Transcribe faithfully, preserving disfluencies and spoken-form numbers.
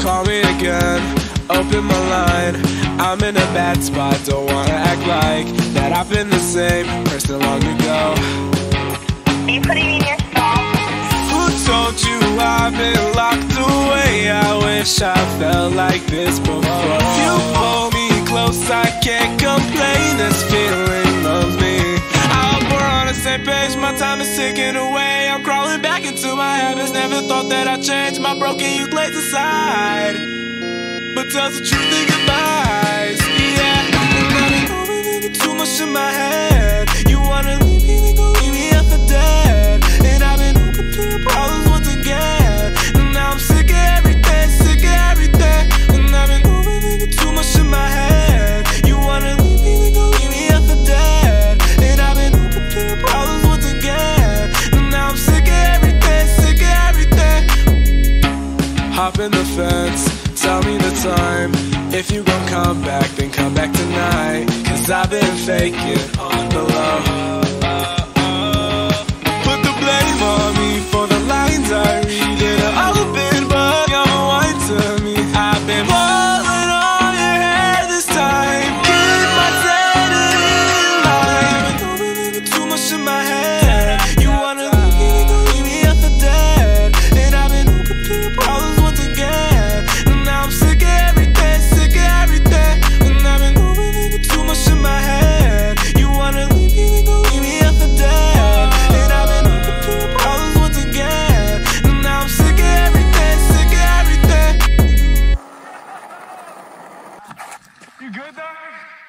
Call me again, open my line. I'm in a bad spot, don't wanna act like that I've been the same person long ago. Are you putting me in your song? Who told you I've been locked away? I wish I felt like this before. You pull me close, I can't complain. This feeling loves me. I hope we're on the same page, my time is ticking away. I'm crawling back into my habits, never thought that I'd change. My broken youth lays aside, but tells the truth in goodbyes. Yeah, and I've been overthinking too much in my head. You wanna leave me, then go leave me at the dead. And I've been open to your problems once again. And now I'm sick of everything, sick of everything. And I've been overthinking too much in my head. You wanna leave me, then go leave me at the dead. And I've been open to your problems once again. And now I'm sick of everything, sick of everything. Hop in the fence, tell me the time. If you gon' come back, then come back tonight. Cause I've been faking on the low. Put the blame on me for the lines I read in an open book. You're wine to me. I've been falling on your hair this time. Keep my sanity in line. I've been overthinking too much in my head. You wanna leave me, then go leave me at the dead. And I've been open to your problems once again. And now I'm sick of everything, sick of everything. And I've been overthinking too much in my head. You wanna leave me, then go leave me at the dead. And I've been open to your problems once again. And now I'm sick of everything, sick of everything. You good, dog?